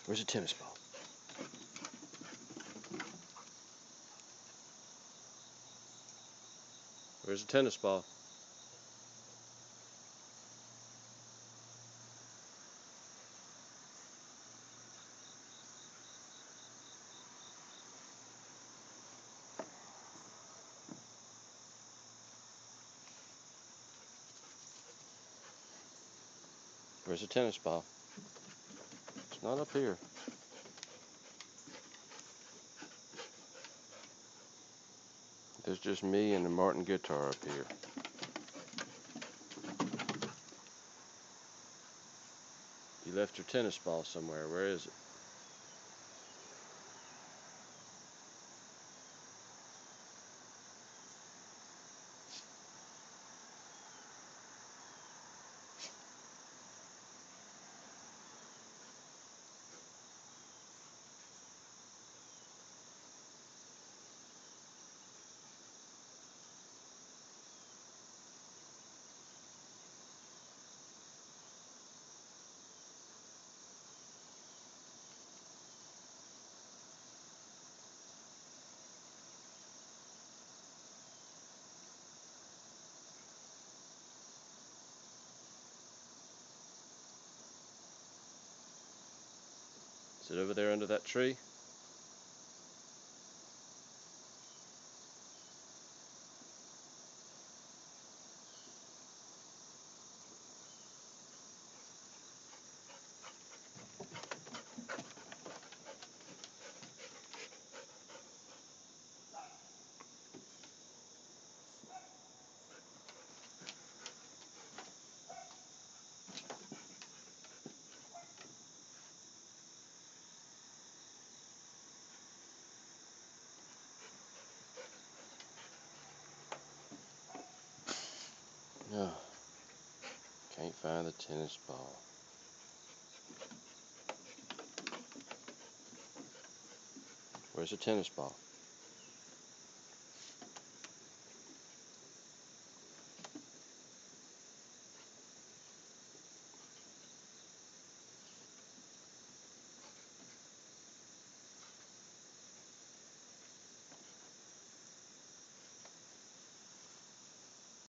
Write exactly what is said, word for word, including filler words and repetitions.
Where's the tennis ball? Where's the tennis ball? Where's the tennis ball? It's not up here. There's just me and the Martin guitar up here. You left your tennis ball somewhere. Where is it? Is it over there under that tree? No. Can't find the tennis ball. Where's the tennis ball?